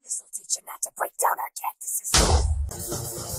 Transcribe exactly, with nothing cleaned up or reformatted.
This'll teach him not to break down our cactuses.